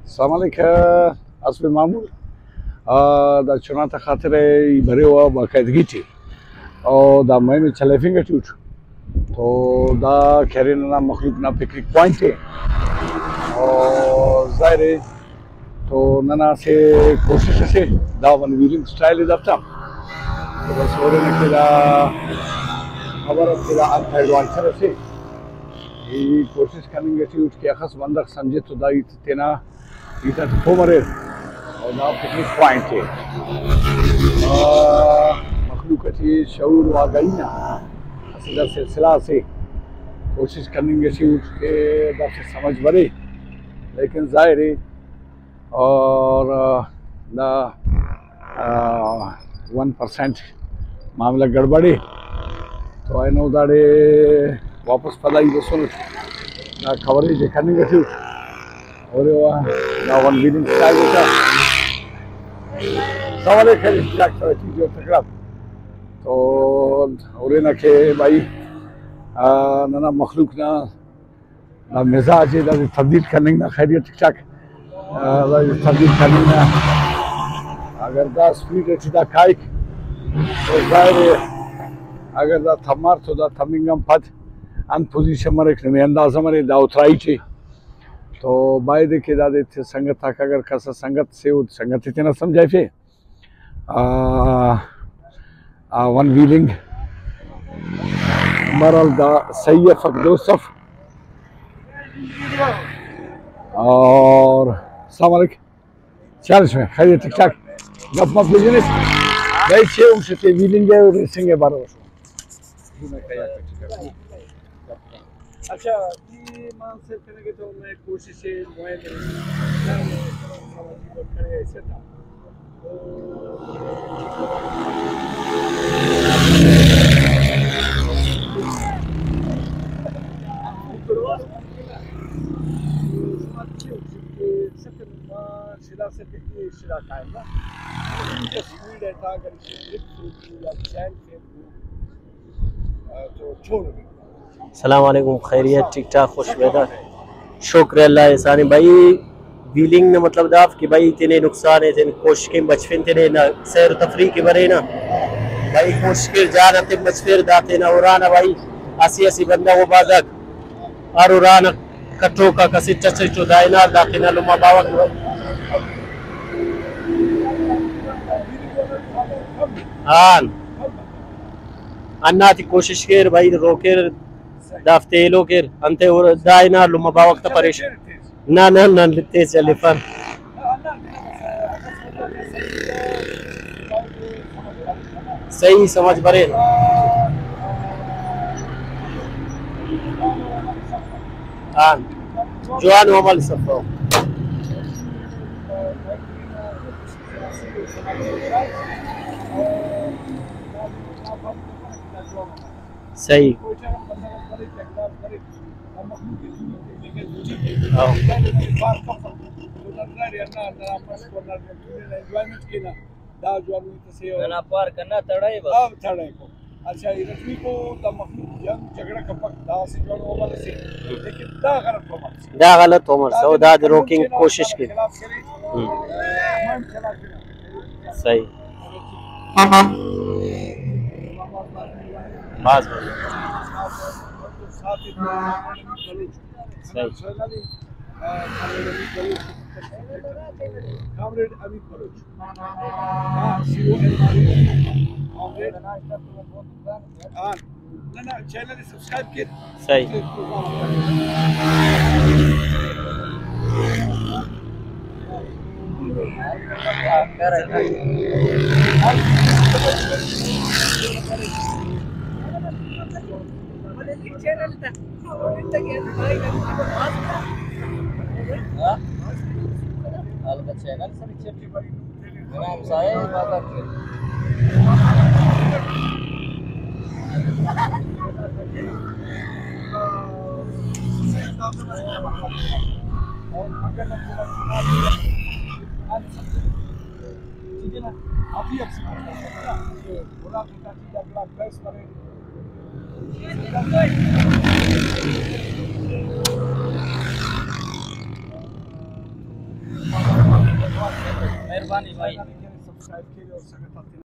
Assalamualaikum, Asmi Mahmoud. Da चुनाता खातिर भरे हुआ बाकायदगी थी और दा मैंने चले फिंगर टूट तो दा खैर ना मखलूक ना पिकनिक पॉइंट है और जाहिर है तो नना से कोशिश से दा वन व्हीलिंग स्टाइल इधर था तो बस हो रहे ने दा खबर दा एडवांचर से ये कोशिश करेंगे कि उसके अखस बंदक समझे तो दा इतना इतना तो मरे और ना पिकनिक पॉइंट है मखलूक की शऊर वागई ना असर सिलसिला से कोशिश करेंगे कि उसके दर से समझ बढ़े लेकिन जाहिर है और ना 1% मामला गड़बड़े तो आई नो दाड़े वापस पता ही बसो ना कवरेज करेंगे थी और ना वन व्हीलिंग स्टाइल होता सवाल चीज़ों तकराब तो और ना के भाई ना मखलूक ना मिजाज है तब्दील करने ना खैरियत ठीक ठाक तब्दील करने ना अगर दा स्पीड अच्छी दा काइक तो जाहिर अगर दा थमार तो दा थमिंगम पद अन पोजीशन मरे में अंदाजा मरे दा उतराई चे तो बाय देखे दादे थे संगत तक अगर कसा संगत से वो संगत इतना समझाए फे वन व्हीलिंग मरल दा सही फकदोसफ और सामरिक चालीस में खैरियत ठीक ठाक गप मप बिजनेस भाई छे उनसे ते व्हीलिंग है रेसिंग है बारो अच्छा ये मान से करेंगे तो मैं कोशिश है मोए करे ऐसे था सलामुअलैकुम खैरियत ठीक ठाक खुशवेदा शुक्र अल्लाह एहसानी भाई व्हीलिंग ने मतलब दाफ कि भाई इतने नुकसान है इतने कोशिश के बचपन तेरे ना सैर तफरी के बरे ना भाई कोशिश के जा रहे थे बचफेर दाते ना उराना भाई ऐसी बंदा वो बाजक और उराना कट्टो का कसी चचे तो दायना दाते ना लुमा बावक हाँ अन्ना थी कोशिश कर भाई रोकेर दाफ्ते लोकेर अंते और दायना लुमा बावक ता परेश ना ना ना तेज चले फन सही समझ बरे हाँ जवान मोबाइल सफो सही पार करना तड़ाई बस तड़ाई को अच्छा इरफी को द मखलूक जंग झगड़ा कपक दा से जोड़ ओबल से लेकिन दा गलत हो मर सौदा रोकिंग कोशिश की सही बात सही कामरेड अभी बलोच ना चैनल सब्सक्राइब किए सही चैनल नाम साहे बात अभी मेहरबानी भाई। सब्सक्राइब कीजिए और